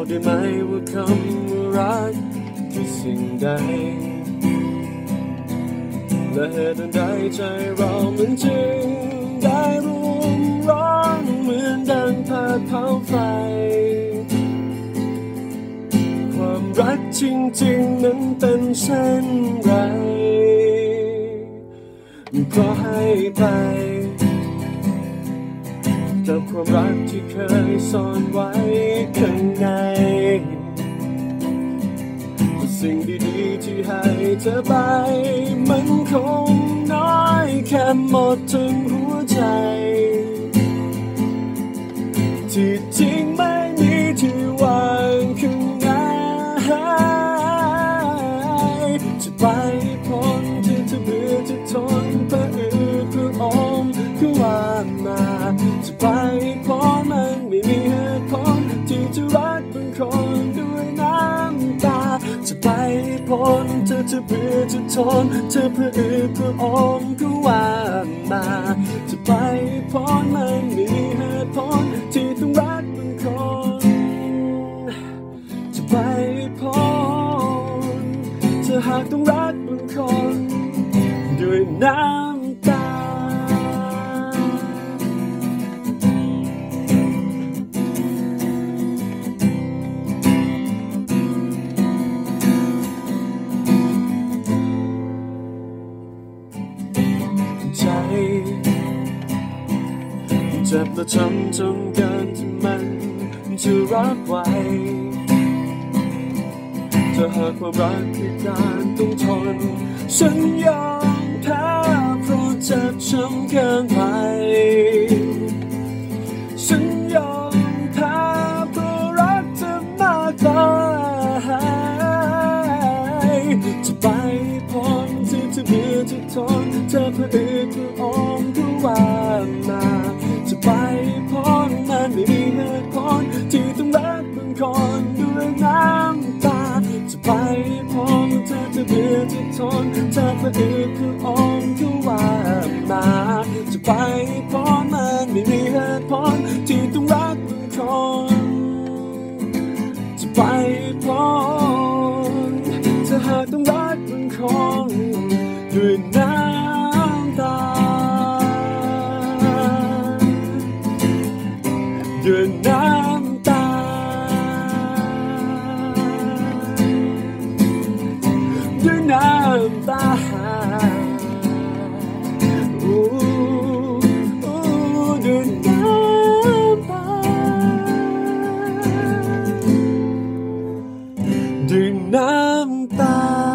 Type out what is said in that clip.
ได้ไหมว่าคำว่ารักคือสิ่งใดและเหตุใดใจเรามันจึงได้รุมร้อนเหมือนดังผัดเผาไฟความรักจริงๆนั้นเป็นเช่นไรเพราะให้ไปกับความรักที่เคยซ่อนไว้ข้างในสิ่งดีๆที่ให้เธอไปมันคงน้อยแค่หมดทั้งหัวใจที่จริงไม่มีที่วางข้างในจะไปพ้นที่จะเบื่อจะทนเพื่ออืดเพื่ออมก็ว่ามาจะไปพ้นมันไม่มีเหตุผลที่จะรักบางคนด้วยน้ำตาจะไปพ้นเธอจะเบื่อจะทนเธอเพื่ออืดเพื่ออมก็ว่ามาจะไปพ้นมันไม่มีเหตุผลที่ต้องรักบางคนจะไปพ้นเธอหากต้องรักบางคนด้วยน้ำตาใจเจ็บและช้ำจนเกินที่มันจะรับไว้ถ้าหากความรักคือการต้องทนฉันยอมแพ้เพราะเจ็บช้ำเกินไปฉันยอมแพ้เพราะรักเธอมากไปจะไปพ้นที่จะเบื่อจะทนเธอเพื่ออืดเพื่ออมก็ว่ามาจะไปพ้นมันไม่มีเหตุผลที่ต้องรักบางคนด้วยน้ำตาจะไปพ้นเธอจะเบื่อจะทนเธอเพื่ออืดเพื่ออมก็ว่ามาจะไปพ้นมันไม่มีเหตุผลที่ต้องรักบางคนจะไปพ้นเธอหากต้องรักบางคนด้วยน้ำตาด้วยน้ำตาด้วยน้ำตาด้วยน้ำตาด้วยน้ำตา